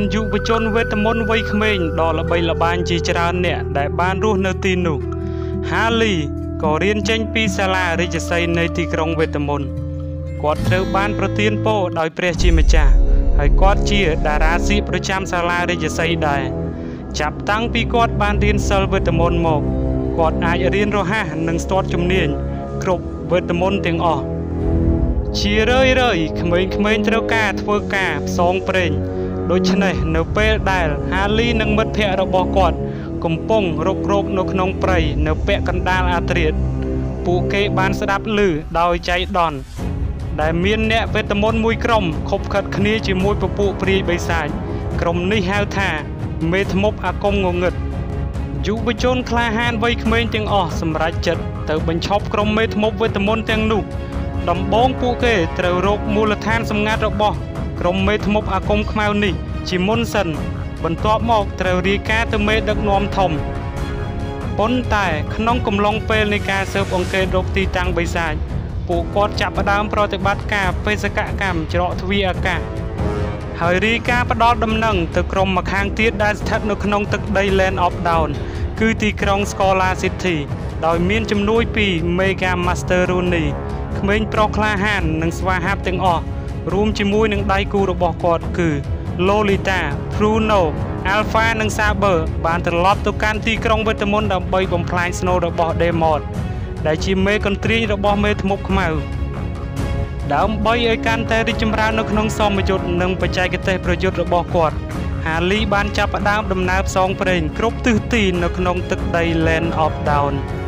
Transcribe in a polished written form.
យុវជនវេទមន្តវ័យក្មេងដ៏ល្បីល្បាញជាច្រើនអ្នកដែលបានរស់នៅទីនោះហាលីក៏រៀនចេញពីសាលារាជសីនៃទីក្រុងវេទមន្តគាត់ត្រូវបានប្រទានពរដោយព្រះជាម្ចាស់ហើយគាត់ជាតារាសៀកប្រចាំសាលារាជសីដែរចាប់តាំងពីគាត់បានរៀនសិលវេទមន្តមកគាត់អាចរៀនរហ័សនិងស្ទាត់ជំនាញគ្រប់វេទមន្តទាំងអស់ជារឿយក្មេងៗត្រូវការធ្វើការផ្សងព្រេងដូច្នេះនៅពេលដែលហាលីនិងមិត្តភ័ក្តិរបស់គាត់កំពុងរុករកនៅក្នុងព្រៃនៅពាក់កណ្ដាលអាធ្រាត្រពួកគេបានស្ដាប់ឮដោយចៃដន្យដែលមានអ្នកវេទមន្តមួយក្រុមខົບខិតគ្នាជាមួយពពួកព្រាយបិសាចក្រុមនេះហៅថាមេធ្មប់អាគមងងឹតយុវជនក្លាហានវ័យក្មេងទាំងអស់សម្រេចចិត្តទៅបញ្ឈប់ក្រុមមេធ្មប់វេទមន្តទាំងនោះដំបូងពួកគេត្រូវរកមូលដ្ឋានសម្ងាត់របស់ក្រុមមេធ្មប់អាគមខ្មៅនេះជាមុនសិនបន្ទាប់មកត្រូវរាយការណ៍ទៅមេដឹកនាំធំប៉ុន្តែក្នុងកំឡុងពេលនៃការស៊ើបអង្កេតរកទីតាំងបិសាចពួកគាត់ចាប់ផ្ដើមប្រតិបត្តិការបេសកកម្មច្រកទ្វារអាកាសហើយរាយការណ៍ផ្ដល់ដំណឹងទៅក្រុមម្ខាងទៀតដែលស្ថិតនៅក្នុងទឹកដី Land of Dawn គឺទីក្រុង Scholar City ដោយមានជំនួយពី Mega Master Rooney ក្មេងប្រុសក្លាហាននិងស្វាហាប់ទាំងអស់រួមជាមួយនឹងដៃគូរបស់គាត់គឺ Lolita, Bruno, Alpha និង Saber បានត្រឡប់ទៅកាន់ទីក្រុងវេទមន្តដើម្បីបំផ្លាញស្នូលរបស់ Demon ដែលជាមេកន្ទ្រាយរបស់មេធ្មប់ខ្មៅដើម្បីឲ្យកាន់តែរីកចម្រើននៅក្នុងសមយុទ្ធនិងបច្ចេកទេសប្រយុទ្ធរបស់គាត់ហាលីបានចាប់ផ្ដើមដំណើរផ្សងព្រេងគ្រប់ទិសទីនៅក្នុងទឹកដី Land of Dawn